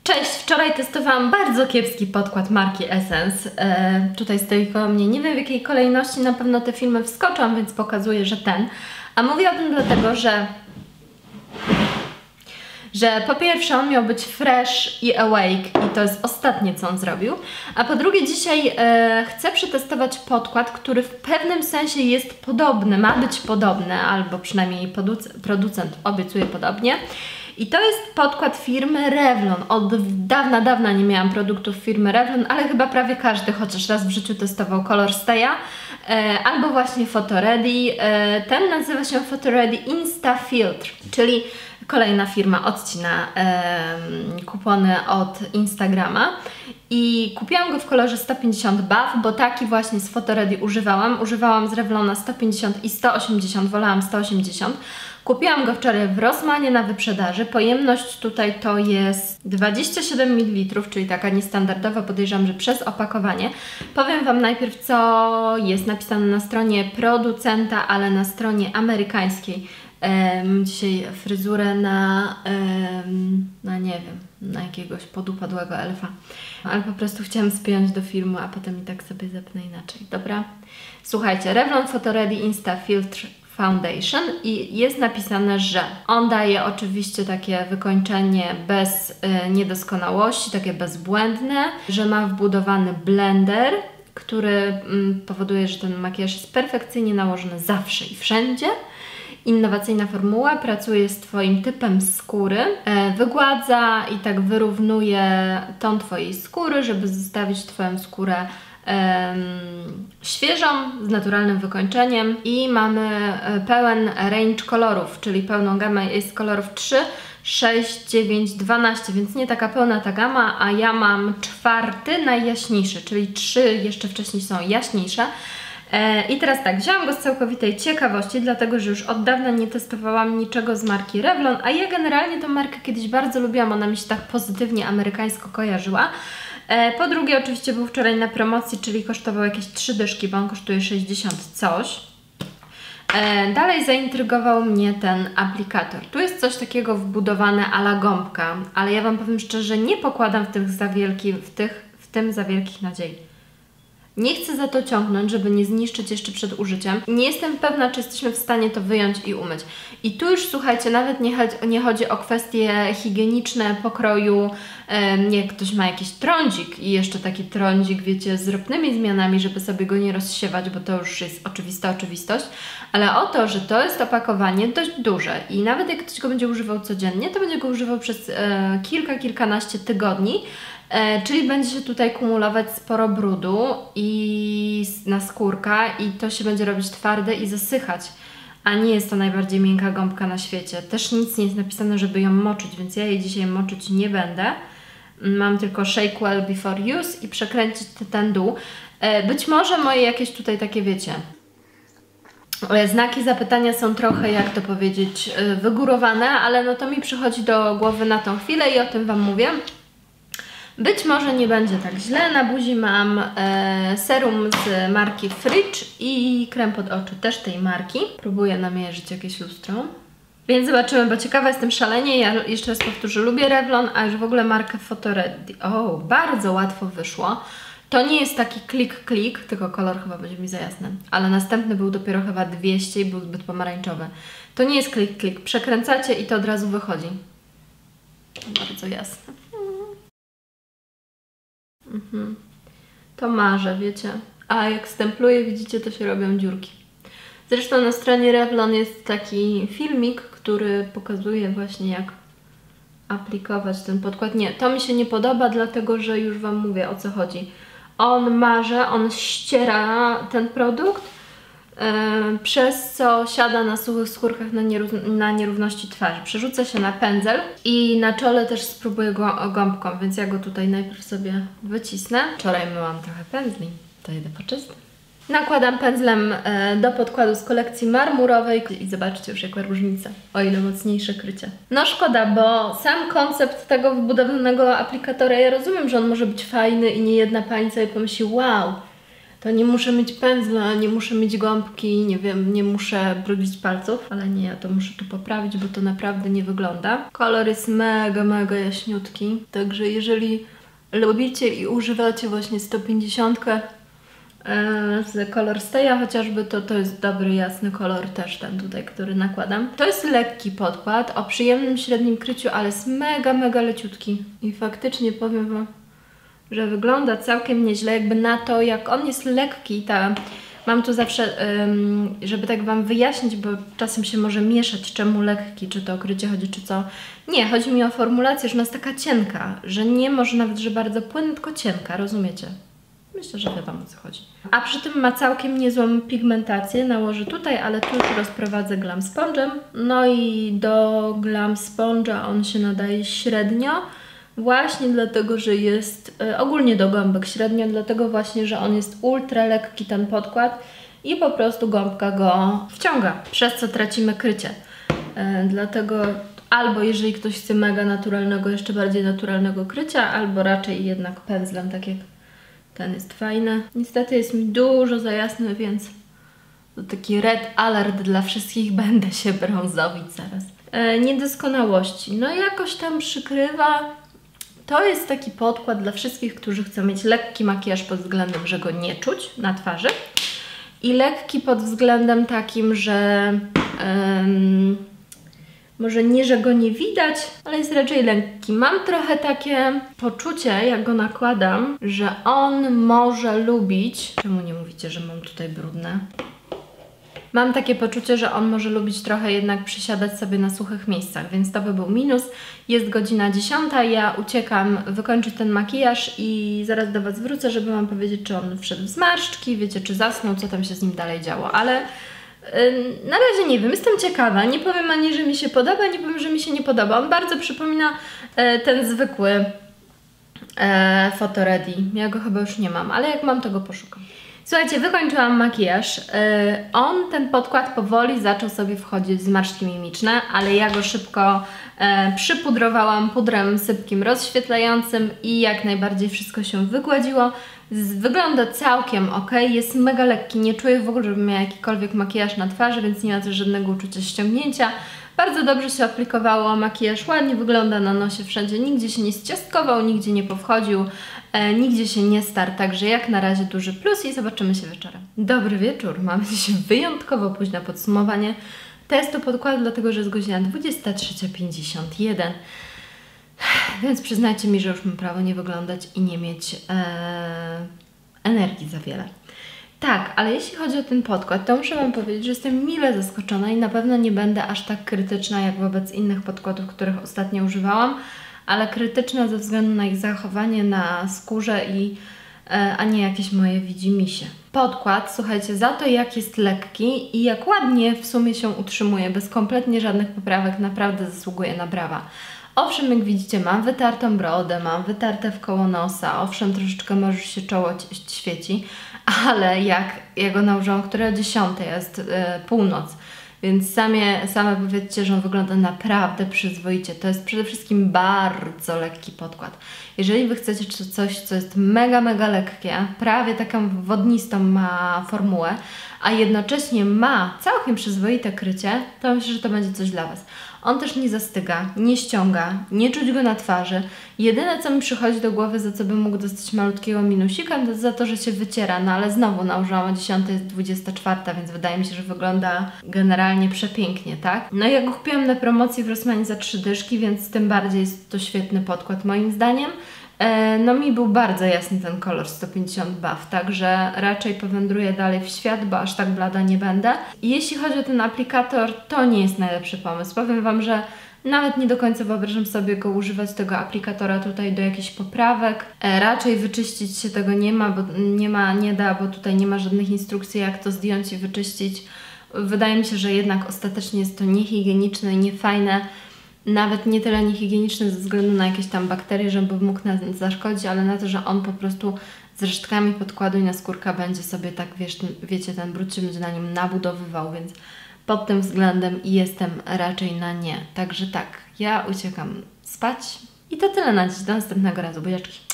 Cześć! Wczoraj testowałam bardzo kiepski podkład marki Essence. Tutaj stoi koło mnie, nie wiem w jakiej kolejności, na pewno te filmy wskoczą, więc pokazuję, że ten. A mówię o tym dlatego, że po pierwsze on miał być fresh i awake i to jest ostatnie, co on zrobił, a po drugie dzisiaj chcę przetestować podkład, który w pewnym sensie jest podobny, ma być podobny, albo przynajmniej producent obiecuje podobnie. I to jest podkład firmy Revlon. Od dawna nie miałam produktów firmy Revlon, ale chyba prawie każdy chociaż raz w życiu testował Color Stay'a albo właśnie Photo Ready. Ten nazywa się Photo Ready Insta Filtr, czyli kolejna firma odcina kupony od Instagrama. I kupiłam go w kolorze 150 Buff, bo taki właśnie z Photo Ready używałam. Używałam z Revlona 150 i 180, wolałam 180. Kupiłam go wczoraj w Rossmanie na wyprzedaży. Pojemność tutaj to jest 27 ml, czyli taka niestandardowa, podejrzewam, że przez opakowanie. Powiem Wam najpierw, co jest napisane na stronie producenta, ale na stronie amerykańskiej. Mam dzisiaj fryzurę na nie wiem, na jakiegoś podupadłego elfa. Ale po prostu chciałam spiąć do filmu, a potem i tak sobie zepnę inaczej. Dobra? Słuchajcie, Revlon Photo Ready Insta Filtr Foundation i jest napisane, że on daje oczywiście takie wykończenie bez niedoskonałości, takie bezbłędne, że ma wbudowany blender, który powoduje, że ten makijaż jest perfekcyjnie nałożony zawsze i wszędzie. Innowacyjna formuła, pracuje z Twoim typem skóry, wygładza i tak wyrównuje ton Twojej skóry, żeby zostawić Twoją skórę świeżą, z naturalnym wykończeniem i mamy pełen range kolorów, czyli pełną gamę jest kolorów 3, 6, 9, 12, więc nie taka pełna ta gama, a ja mam 4 najjaśniejszy, czyli 3 jeszcze wcześniej są jaśniejsze. I teraz tak, wzięłam go z całkowitej ciekawości, dlatego że już od dawna nie testowałam niczego z marki Revlon, a ja generalnie tą markę kiedyś bardzo lubiłam, ona mi się tak pozytywnie amerykańsko kojarzyła. Po drugie oczywiście był wczoraj na promocji, czyli kosztował jakieś 3 dyszki, bo on kosztuje 60 coś. Dalej zaintrygował mnie ten aplikator. Tu jest coś takiego wbudowane a la gąbka, ale ja Wam powiem szczerze, nie pokładam w tym za wielkich nadziei. Nie chcę za to ciągnąć, żeby nie zniszczyć jeszcze przed użyciem. Nie jestem pewna, czy jesteśmy w stanie to wyjąć i umyć. I tu już, słuchajcie, nawet nie chodzi o kwestie higieniczne pokroju, jak ktoś ma jakiś trądzik i jeszcze taki trądzik, wiecie, z ropnymi zmianami, żeby sobie go nie rozsiewać, bo to już jest oczywista oczywistość, ale o to, że to jest opakowanie dość duże i nawet jak ktoś go będzie używał codziennie, to będzie go używał przez kilkanaście tygodni, czyli będzie się tutaj kumulować sporo brudu i na skórka i to się będzie robić twarde i zasychać, a nie jest to najbardziej miękka gąbka na świecie. Też nic nie jest napisane, żeby ją moczyć, więc ja jej dzisiaj moczyć nie będę. Mam tylko shake well before use i przekręcić ten dół. Być może moje jakieś tutaj takie, wiecie, znaki zapytania są trochę, jak to powiedzieć, wygórowane, ale no to mi przychodzi do głowy na tą chwilę i o tym Wam mówię. Być może nie będzie tak źle. Na buzi mam serum z marki Fridge i krem pod oczy też tej marki. Próbuję namierzyć jakieś lustro. Więc zobaczymy, bo ciekawa jestem szalenie. Ja jeszcze raz powtórzę, lubię Revlon, a już w ogóle markę Photo Ready. O, bardzo łatwo wyszło. To nie jest taki klik, tylko kolor chyba będzie mi za jasny. Ale następny był dopiero chyba 200 i był zbyt pomarańczowy. To nie jest klik. Przekręcacie i to od razu wychodzi. Bardzo jasne. To marzę, wiecie. A jak stempluję, widzicie, to się robią dziurki. Zresztą na stronie Revlon jest taki filmik, który pokazuje właśnie, jak aplikować ten podkład. Nie, to mi się nie podoba, dlatego że już Wam mówię, o co chodzi. On marze, on ściera ten produkt, przez co siada na suchych skórkach na nierówności twarzy. Przerzuca się na pędzel i na czole też spróbuję go gąbką, więc ja go tutaj najpierw sobie wycisnę. Wczoraj myłam trochę pędzli, to idę poczystę. Nakładam pędzlem do podkładu z kolekcji marmurowej i zobaczcie już jaka różnica, o ile mocniejsze krycie. No szkoda, bo sam koncept tego wbudowanego aplikatora, ja rozumiem, że on może być fajny i nie jedna pani sobie pomyśli, wow, to nie muszę mieć pędzla, nie muszę mieć gąbki, nie wiem, nie muszę brudzić palców, ale nie, ja to muszę tu poprawić, bo to naprawdę nie wygląda. Kolor jest mega, mega jaśniutki, także jeżeli lubicie i używacie właśnie 150 z Color Staya chociażby, to jest dobry, jasny kolor też ten tutaj, który nakładam. To jest lekki podkład o przyjemnym średnim kryciu, ale jest mega, mega leciutki i faktycznie powiem Wam, że wygląda całkiem nieźle, jakby na to, jak on jest lekki, mam tu zawsze, żeby tak Wam wyjaśnić, bo czasem się może mieszać, czemu lekki, czy to o krycie chodzi, czy co. Nie, chodzi mi o formulację, że ona jest taka cienka, że nie może nawet, że bardzo płynna, tylko cienka, rozumiecie? Myślę, że wiadomo, o co chodzi. A przy tym ma całkiem niezłą pigmentację, nałożę tutaj, ale tu już rozprowadzę Glam Sponge'em. No i do Glam Sponge'a on się nadaje średnio, właśnie dlatego, że jest ogólnie do gąbek średnio, dlatego właśnie, że on jest ultra lekki ten podkład i po prostu gąbka go wciąga, przez co tracimy krycie. Dlatego albo jeżeli ktoś chce mega naturalnego, jeszcze bardziej naturalnego krycia, albo raczej jednak pędzlem, tak jak ten jest fajny. Niestety jest mi dużo za jasny, więc to taki red alert dla wszystkich, będę się brązowić zaraz. Niedoskonałości, no jakoś tam przykrywa. To jest taki podkład dla wszystkich, którzy chcą mieć lekki makijaż pod względem, że go nie czuć na twarzy i lekki pod względem takim, że może nie, że go nie widać, ale jest raczej lekki. Mam trochę takie poczucie, jak go nakładam, że on może lubić... Czemu nie mówicie, że mam tutaj brudne? Mam takie poczucie, że on może lubić trochę jednak przysiadać sobie na suchych miejscach, więc to by był minus. Jest godzina 10, ja uciekam wykończyć ten makijaż i zaraz do Was wrócę, żeby Wam powiedzieć, czy on wszedł w zmarszczki, wiecie, czy zasnął, co tam się z nim dalej działo, ale na razie nie wiem, jestem ciekawa. Nie powiem ani, że mi się podoba, nie powiem, że mi się nie podoba. On bardzo przypomina ten zwykły Photo Ready. Ja go chyba już nie mam, ale jak mam, to go poszukam. Słuchajcie, wykończyłam makijaż. Ten podkład powoli zaczął sobie wchodzić w zmarszczki mimiczne, ale ja go szybko przypudrowałam pudrem sypkim rozświetlającym i jak najbardziej wszystko się wygładziło. Wygląda całkiem ok, jest mega lekki, nie czuję w ogóle, żebym miała jakikolwiek makijaż na twarzy, więc nie ma też żadnego uczucia ściągnięcia. Bardzo dobrze się aplikowało, makijaż ładnie wygląda na nosie wszędzie, nigdzie się nie zciastkował, nigdzie nie powchodził, nigdzie się nie starł, także jak na razie duży plus i zobaczymy się wieczorem. Dobry wieczór, mamy dzisiaj wyjątkowo późne podsumowanie testu podkładu, dlatego że jest godzina 23:51. Więc przyznajcie mi, że już mam prawo nie wyglądać i nie mieć energii za wiele. Tak, ale jeśli chodzi o ten podkład, to muszę Wam powiedzieć, że jestem mile zaskoczona i na pewno nie będę aż tak krytyczna jak wobec innych podkładów, których ostatnio używałam, ale krytyczna ze względu na ich zachowanie na skórze a nie jakieś moje widzimisię. Podkład, słuchajcie, za to jak jest lekki i jak ładnie w sumie się utrzymuje, bez kompletnie żadnych poprawek, naprawdę zasługuje na brawa. Owszem, jak widzicie, mam wytartą brodę, mam wytarte w koło nosa, owszem, troszeczkę może się czoło świeci, ale jak go nałożyłam, które o 10 jest północ, więc same powiedzcie, że on wygląda naprawdę przyzwoicie. To jest przede wszystkim bardzo lekki podkład. Jeżeli Wy chcecie coś, co jest mega, mega lekkie, prawie taką wodnistą ma formułę, a jednocześnie ma całkiem przyzwoite krycie, to myślę, że to będzie coś dla Was. On też nie zastyga, nie ściąga, nie czuć go na twarzy. Jedyne, co mi przychodzi do głowy, za co bym mógł dostać malutkiego minusika, to za to, że się wyciera. No ale znowu nałożyłam o 10, jest 24, więc wydaje mi się, że wygląda generalnie przepięknie, tak? No i ja go kupiłam na promocji w Rossmanie za 3 dyszki, więc tym bardziej jest to świetny podkład moim zdaniem. No mi był bardzo jasny ten kolor 150 buff, także raczej powędruję dalej w świat, bo aż tak blada nie będę. I jeśli chodzi o ten aplikator, to nie jest najlepszy pomysł. Powiem Wam, że nawet nie do końca wyobrażam sobie go używać, tego aplikatora tutaj do jakichś poprawek. Raczej wyczyścić się tego nie ma, bo bo tutaj nie ma żadnych instrukcji, jak to zdjąć i wyczyścić. Wydaje mi się, że jednak ostatecznie jest to niehigieniczne i niefajne. Nawet nie tyle niehigieniczny ze względu na jakieś tam bakterie, żeby mógł nas zaszkodzić, ale na to, że on po prostu z resztkami podkładu i na skórka będzie sobie tak, wiecie, ten brud się będzie na nim nabudowywał, więc pod tym względem jestem raczej na nie. Także tak, ja uciekam spać i to tyle na dziś. Do następnego razu, buziaczki.